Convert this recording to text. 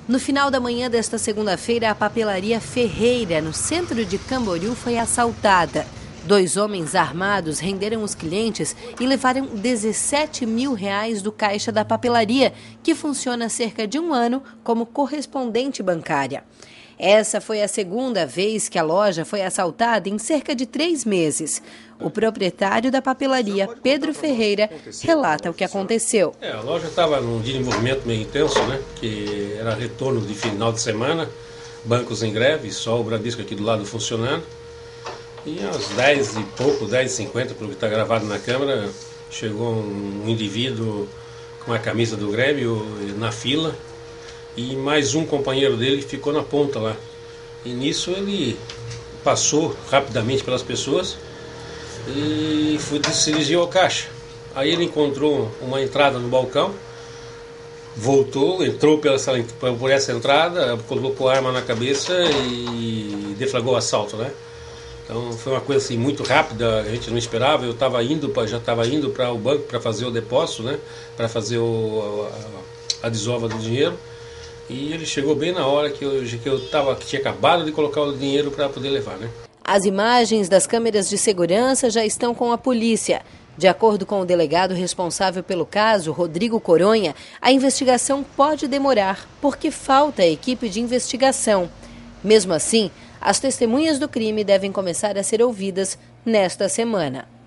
No final da manhã desta segunda-feira, a papelaria Ferreira, no centro de Camboriú, foi assaltada. 2 homens armados renderam os clientes e levaram R$17 mil do caixa da papelaria, que funciona há cerca de 1 ano como correspondente bancária. Essa foi a segunda vez que a loja foi assaltada em cerca de 3 meses. O proprietário da papelaria, Pedro Ferreira, relata o que aconteceu. A loja estava num dia de movimento meio intenso, que era retorno de final de semana, bancos em greve, só o Bradesco aqui do lado funcionando. E às 10 e pouco, 10h50, pelo que está gravado na câmera, chegou um indivíduo com a camisa do Grêmio na fila e mais um companheiro dele ficou na ponta lá. E nisso ele passou rapidamente pelas pessoas e se dirigiu ao caixa. Aí ele encontrou uma entrada no balcão, voltou, entrou por essa entrada, colocou a arma na cabeça e deflagrou o assalto, Então foi uma coisa assim muito rápida, a gente não esperava. Eu já estava indo para o banco para fazer o depósito, para fazer a desova do dinheiro. E ele chegou bem na hora que tinha acabado de colocar o dinheiro para poder levar, As imagens das câmeras de segurança já estão com a polícia. De acordo com o delegado responsável pelo caso, Rodrigo Coronha, a investigação pode demorar porque falta equipe de investigação. Mesmo assim, as testemunhas do crime devem começar a ser ouvidas nesta semana.